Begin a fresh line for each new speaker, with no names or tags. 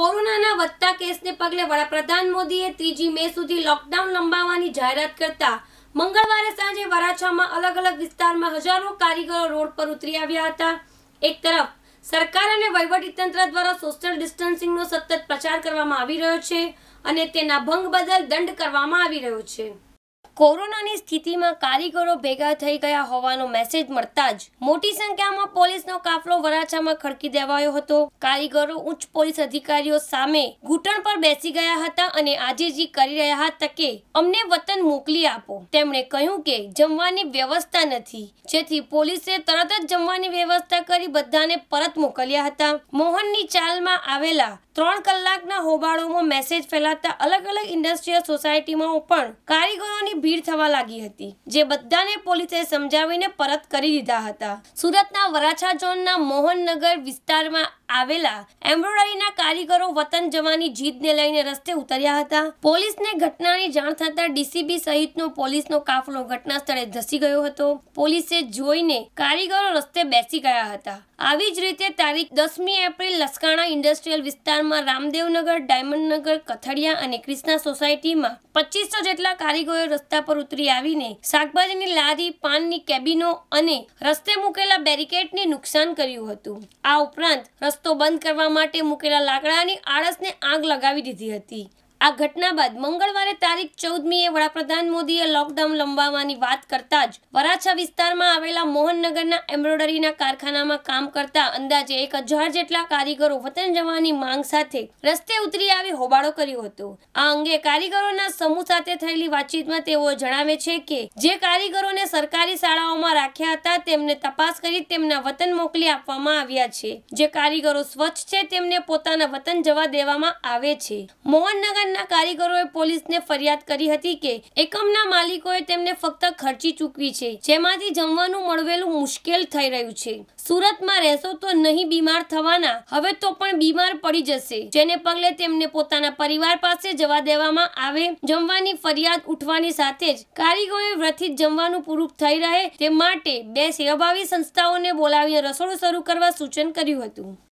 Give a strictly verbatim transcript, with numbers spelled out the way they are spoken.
કોરોનાના વધતા કેસને પગલે વડાપ્રધાન મોદીએ ત્રીજી મે સુધી લોકડાઉન લંબાવવાની જાહેરાત કરતા મંગળવારે સાંજે વરાછામાં અલગ અલગ વિસ્તારમાં હજારો કારીગરો રોડ પર ઉતરી આવ્યા હતા। એક તરફ સરકાર અને વહીવટીતંત્ર દ્વારા સોશિયલ ડિસ્ટન્સિંગનો સતત પ્રચાર કરવામાં આવી રહ્યો છે અને તેના ભંગ બદલ દંડ કરવામાં આવી રહ્યો છે। કોરોનાની સ્થિતિમાં કારીગરો ભેગા થઈ ગયા હોવાનો મેસેજ મળતા જ મોટી સંખ્યામાં પોલીસનો કાફલો વરાછામાં ખડકી દેવાયો હતો। કારીગરો ઉચ્ચ પોલીસ અધિકારીઓ સામે ઘૂંટણ પર બેસી ગયા હતા અને આજીજી કરી રહ્યા હતા કે અમને વતન મોકલી આપો। તેમણે કહ્યું કે જમવાની વ્યવસ્થા નથી, જેથી પોલીસે તરત જ જમવાની વ્યવસ્થા કરી બધાને પરત મોકલ્યા હતા। મોહનની ચાલમાં આવેલા ત્રણ કલાકના હોબાળોમાં મેસેજ ફેલાતા અલગ અલગ ઇન્ડસ્ટ્રીયલ સોસાયટીમાં પણ કારીગરોની ભીડ થવા લાગી હતી, જે બધાને પોલીસે સમજાવીને પરત કરી દીધા હતા। સુરતના વરાછા ઝોનના મોહનનગર વિસ્તારમાં આવેલા એમ્બ્રોઇડરીના કારીગરો વતન જવાની જીદને લઈને રસ્તે ઉતર્યા હતા। પોલીસને ઘટનાની જાણ થતાં ડીસીબી સહિતનો પોલીસનો કાફલો ઘટના સ્થળે ધસી ગયો હતો। પોલીસે જોઈને કારીગરો રસ્તે બેસી ગયા હતા। આવી જ રીતે તારીખ દસમી એપ્રિલ લસકાણા ઇન્ડસ્ટ્રીયલ વિસ્તારમાં રામદેવનગર, ડાયમંડનગર, કથડિયા અને ક્રિષ્ના સોસાયટીમાં પચીસો જેટલા કારીગરો રસ્તા પર ઉતરી આવીને શાકભાજીની લારી, પાનની કેબિનો અને રસ્તે મૂકેલા બેરિકેડને નુકસાન કર્યું હતું। આ ઉપરાંત રસ્તો બંધ કરવા માટે મૂકેલા લાકડાની આળસને આગ લગાવી દીધી હતી। આ ઘટના બાદ મંગળવારે તારીખ ચૌદમીએ વડાપ્રધાન મોદીએ લોકડાઉન લંબાવવાની વાત કરતા જ વરાછા વિસ્તારમાં આવેલા મોહનનગરના એમ્બ્રોઇડરીના કારખાનામાં કામ કરતા અંદાજે એક હજાર જેટલા કારીગરો વતન જવાની માંગ સાથે રસ્તે ઉતરી આવી હોબાળો કર્યો હતો। આ અંગે કારીગરોના સમૂહ સાથે થયેલી વાતચીતમાં તેઓ જણાવે છે કે જે કારીગરોને સરકારી શાળાઓમાં રાખ્યા હતા તેમને તપાસ કરી તેમના વતન મોકલી આપવામાં આવ્યા છે। જે કારીગરો સ્વચ્છ છે તેમને પોતાના વતન જવા દેવામાં આવે છે। મોહનનગર કારીગરોએ પોલીસને ફરિયાદ કરી હતી કે એકમના માલિકોએ તેમને ફક્ત ખર્ચી ચૂકવી છે, જેમાંથી જમવાનું મળવેલું મુશ્કેલ થઈ રહ્યું છે। સુરતમાં રહેશો તો નહીં બીમાર થવાના, હવે તો પણ બીમાર પડી જશે, જેને પગલે તેમને પોતાના પરિવાર પાસે જવા દેવામાં આવે। જમવાની ફરિયાદ ઉઠવાની સાથે જ કારીગરોએ વ્રતિત જમવાનું પૂરું થઈ રહે તે માટે બે સેવાભાવી સંસ્થાઓને બોલાવીને રસોડું શરૂ કરવા સૂચન કર્યું હતું।